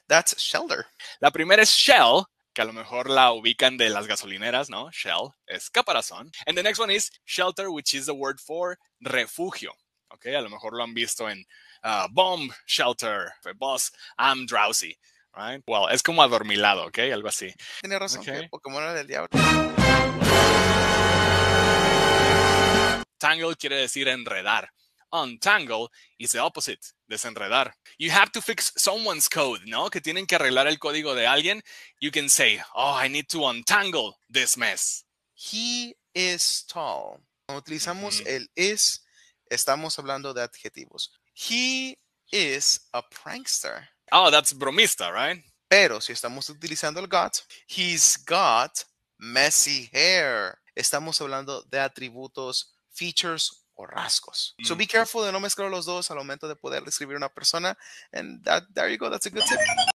That's shelter. La primera es shell, que a lo mejor la ubican de las gasolineras, ¿no? Shell es caparazón. And the next one is shelter, which is the word for refugio. Okay, a lo mejor lo han visto en bomb shelter, boss, I'm drowsy. Right? Well, es como adormilado, ¿ok? Algo así. Tiene razón Okay. que Pokémon era del diablo. Tangle quiere decir enredar. Untangle is the opposite, desenredar. You have to fix someone's code, ¿no? Que tienen que arreglar el código de alguien. You can say, oh, I need to untangle this mess. He is tall. Cuando utilizamos el is, estamos hablando de adjetivos. He is a prankster. Oh, that's bromista, right? Pero si estamos utilizando el got, he's got messy hair. Estamos hablando de atributos, features o rasgos. So be careful de no mezclar los dos al momento de poder describir una persona. And there you go, that's a good tip.